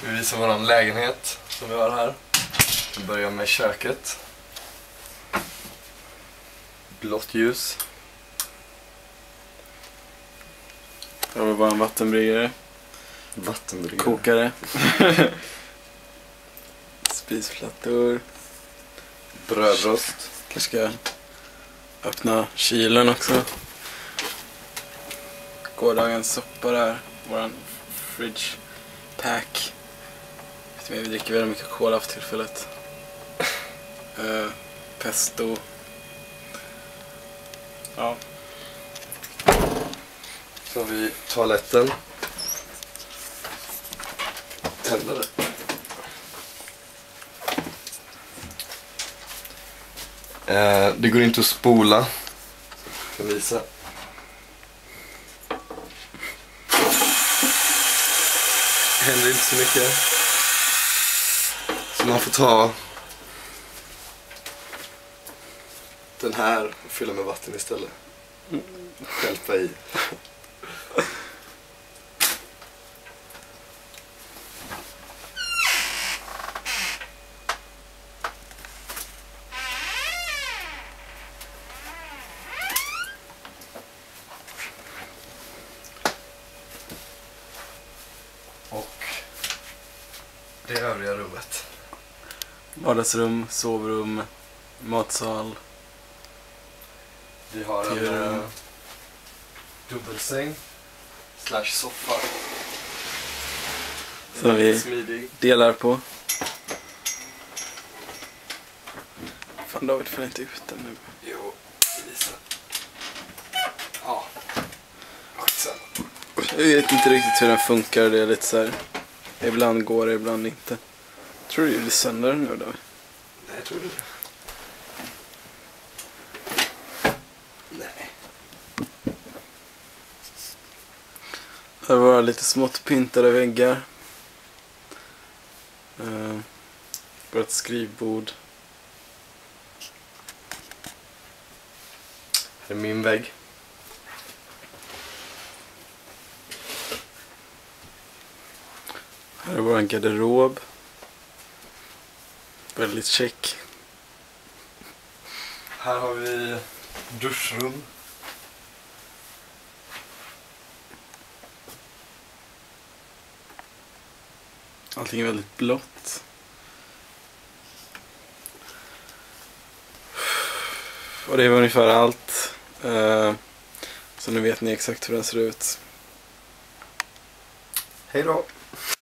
Ska vi visa våran lägenhet som vi har här. Vi börjar med köket. Blått ljus. Här har vi bara en vattenbryggare. Kokare. Spisplattor. Brödrost. Kanske ska öppna kylen också. Gårdagens soppa där. Våran fridge pack. Vi dricker väldigt mycket cola för tillfället. Pesto. Ja. Så har vi toaletten. Tändare. Det går inte att spola. Jag kan visa. Det händer inte så mycket. Så man får ta den här och fylla med vatten istället. Hjälpa i. Och det övriga rummet. Vardagsrum, sovrum, matsal. Vi har en dubbelsäng / soffa. Som vi smidig. delar på. Fan, David får inte ut den nu. Jo, Lisa. Ja. Skitsamma. Jag vet inte riktigt hur den funkar. Det är lite så här. Ibland går det, ibland inte. Tror du det blir sönder nu då? Nej, tror du det? Nej. Här var lite smått pyntade väggar. Bara ett skrivbord. Här är min vägg. Här är vår garderob. Väldigt check. Här har vi duschrum. Allting är väldigt blått. Och det var ungefär allt. Så nu vet ni exakt hur den ser ut. Hej då!